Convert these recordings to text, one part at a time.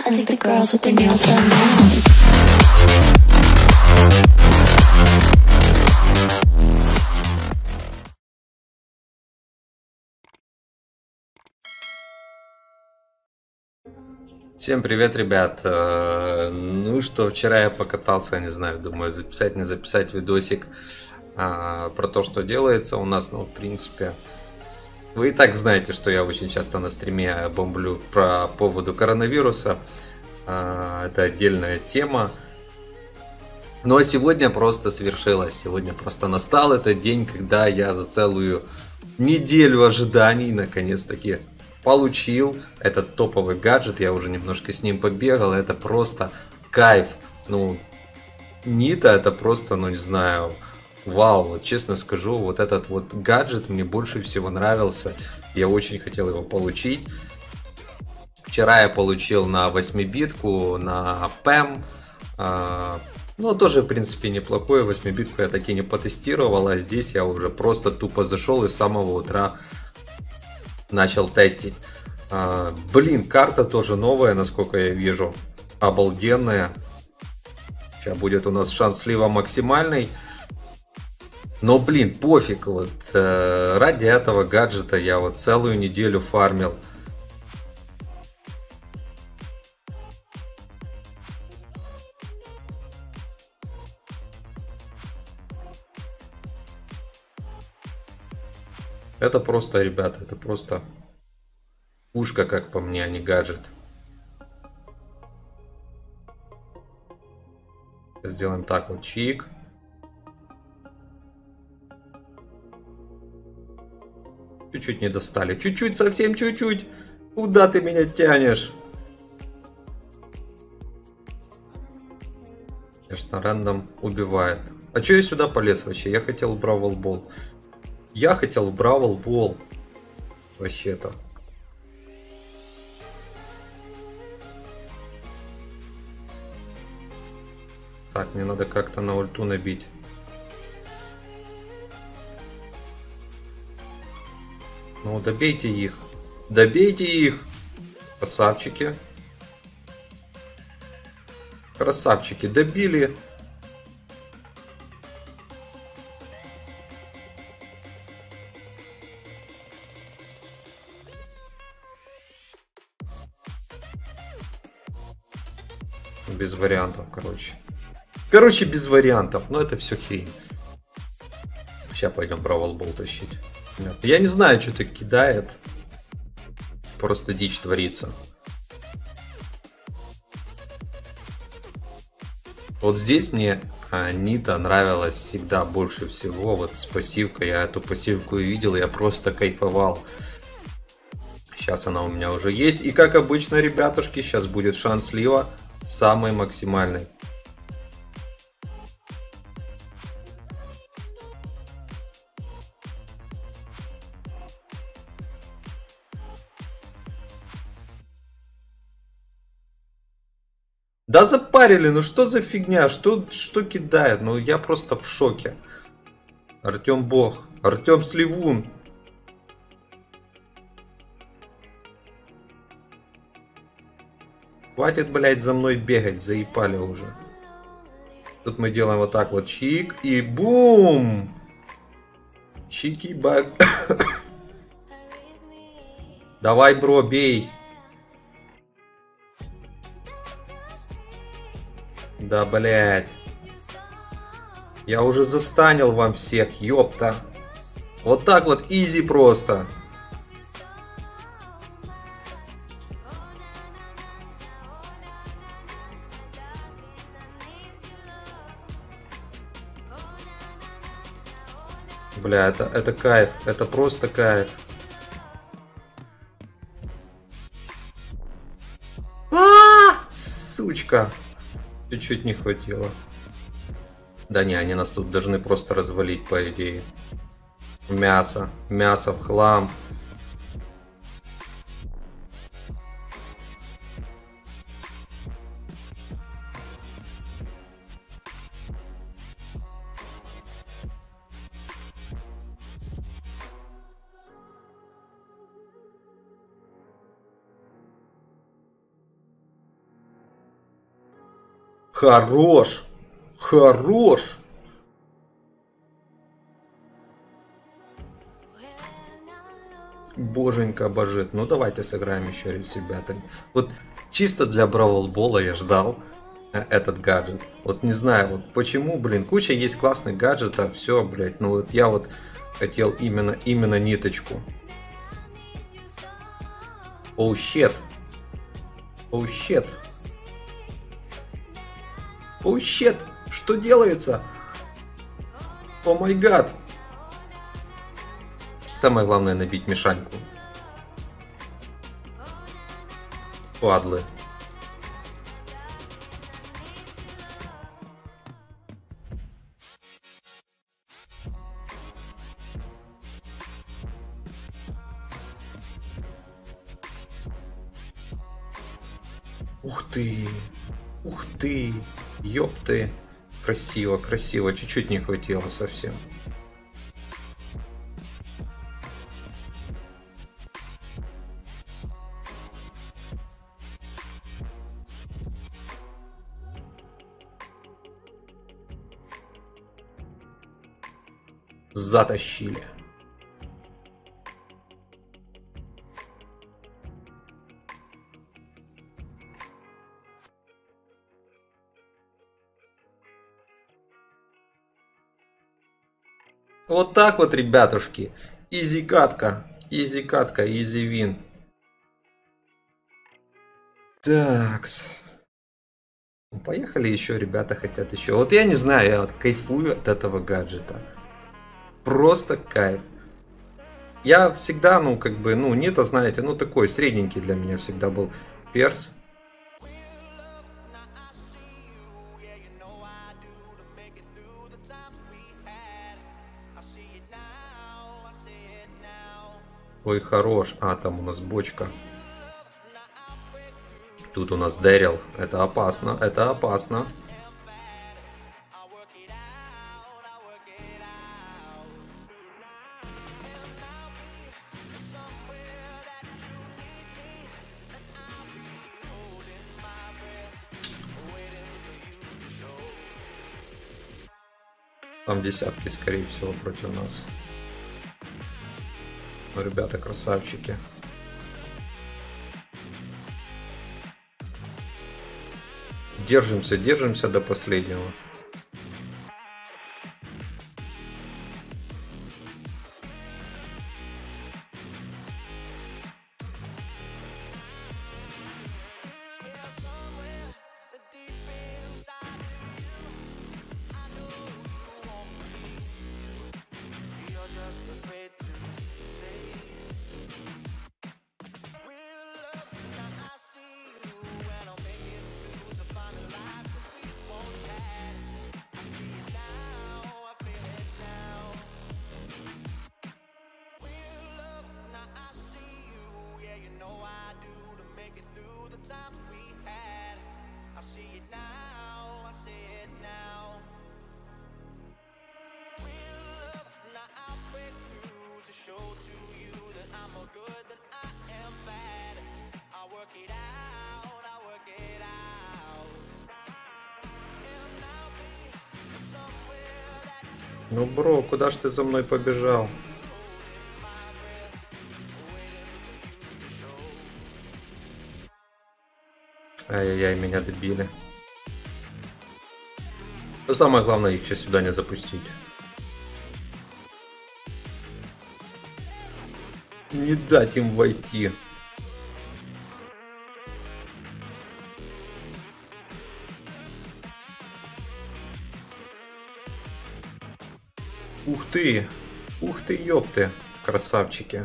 I think the girls with their nails done now. Всем привет, ребят! Ну что, вчера я покатался, не знаю, думаю, записать, не записать видосик про то, что делается у нас. Ну, в принципе, вы и так знаете, что я очень часто на стриме бомблю по поводу коронавируса. Это отдельная тема. Ну а сегодня просто свершилось. Сегодня просто настал этот день, когда я за целую неделю ожиданий наконец-таки получил этот топовый гаджет. Я уже немножко с ним побегал. Это просто кайф. Ну, Нита это просто, ну не знаю, вау. Вот честно скажу, вот этот вот гаджет мне больше всего нравился. Я очень хотел его получить. Вчера я получил на 8-битку, на ПЭМ. Ну, тоже, в принципе, неплохое. 8-битку я таки не потестировал, а здесь я уже просто тупо зашел и с самого утра начал тестить. Блин, карта тоже новая, насколько я вижу. Обалденная. Сейчас будет у нас шанс слива максимальный. Но, блин, пофиг. Вот ради этого гаджета я вот целую неделю фармил. Это просто, ребята, это просто пушка, как по мне, а не гаджет. Сделаем так вот, чик. Чуть-чуть не достали. Чуть-чуть, совсем чуть-чуть. Куда ты меня тянешь? Конечно, рандом убивает. А что я сюда полез вообще? Я хотел Бравл Бол. Я хотел Бравл Бол. Вообще-то. Так, мне надо как-то на ульту набить. Ну, добейте их. Добейте их. Красавчики. Красавчики. Добили. Без вариантов, короче. Короче, без вариантов. Но это все хрень. Сейчас пойдем Бравл Бол тащить. Я не знаю, что-то кидает. Просто дичь творится. Вот здесь мне Нита нравилась всегда больше всего. Вот с пассивкой. Я эту пассивку видел, я просто кайфовал. Сейчас она у меня уже есть. И как обычно, ребятушки, сейчас будет шанс слива. Самый максимальный. Да запарили, ну что за фигня, что кидает, ну я просто в шоке. Артем Бог, Артем Сливун. Хватит, блядь, за мной бегать, заебали уже. Тут мы делаем вот так вот, чик и бум. Чики-баг. Давай, бро, бей. Да, блядь. Я уже застанил вам всех, ёпта. Вот так вот, изи просто. Бля, это кайф, это просто кайф. Сучка. Чуть-чуть не хватило. Да не, они нас тут должны просто развалить, по идее. Мясо. Мясо в хлам. Хорош! Хорош! Боженька божит. Ну давайте сыграем еще раз с ребятами. Вот чисто для Бравл Бола я ждал этот гаджет. Вот не знаю, вот почему, блин, куча есть классных гаджетов, все, блядь. Ну вот я вот хотел именно ниточку. Оу, щет. Оу, щет. Оу, щет. Что делается? О май гад. Самое главное набить мешаньку. Падлы. Ух ты! Ух ты! Ёпты! Красиво, красиво. Чуть-чуть не хватило совсем. Затащили. Вот так вот, ребятушки. Изи катка, изи вин. Такс. Поехали еще, ребята хотят еще. Вот я не знаю, я вот кайфую от этого гаджета. Просто кайф. Я всегда, ну, как бы, ну, Нита, знаете, ну, такой средненький для меня всегда был перс. Ой, хорош. А, там у нас бочка. Тут у нас Дэрил. Это опасно, это опасно. Там десятки, скорее всего, против нас. Ну, ребята, красавчики. Держимся, держимся до последнего. Ну, бро, куда ж ты за мной побежал? Ай-яй-яй, меня добили. Но самое главное, их сейчас сюда не запустить. Не дать им войти. Ух ты, ёпты, красавчики.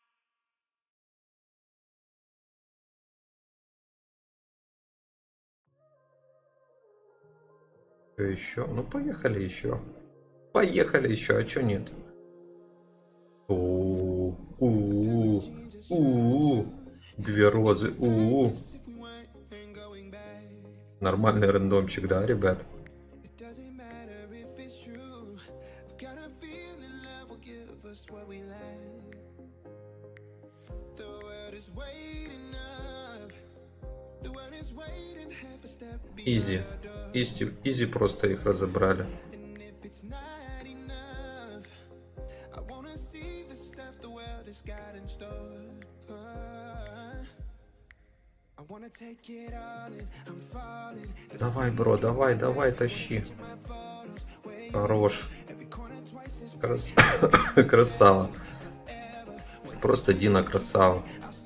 Что еще? Ну, поехали еще. Поехали еще, а чё нет? Две розы. Нормальный рандомчик, да, ребят? Изи. Изи просто их разобрали. Давай, бро, давай, тащи. Хорош. Красава. Просто Дина красава.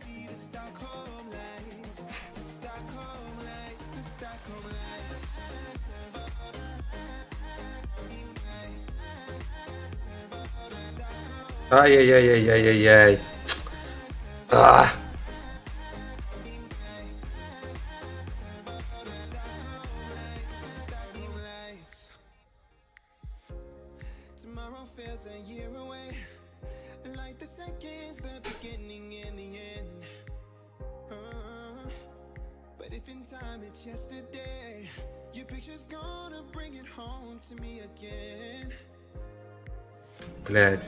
Ай-яй-яй-яй-яй-яй-яй. А! Блядь.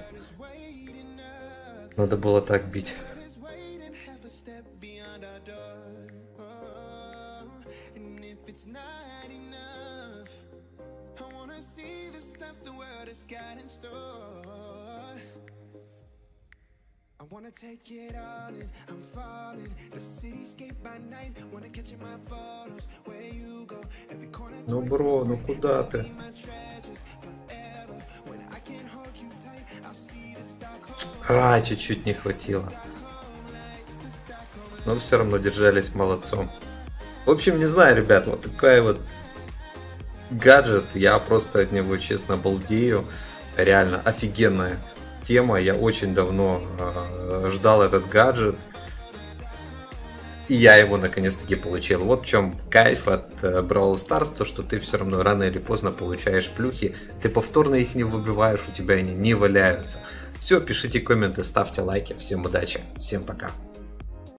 Надо было так бить. Ну, бро, ну куда ты? Чуть-чуть не хватило. Но все равно держались молодцом. В общем, не знаю, ребят, вот такая вот гаджет. Я просто от него, честно, балдею. Реально офигенная тема. Я очень давно ждал этот гаджет. И я его наконец-таки получил. Вот в чем кайф от Brawl Stars, то что ты все равно рано или поздно получаешь плюхи. Ты повторно их не выбиваешь, у тебя они не валяются. Все, пишите комменты, ставьте лайки. Всем удачи, всем пока.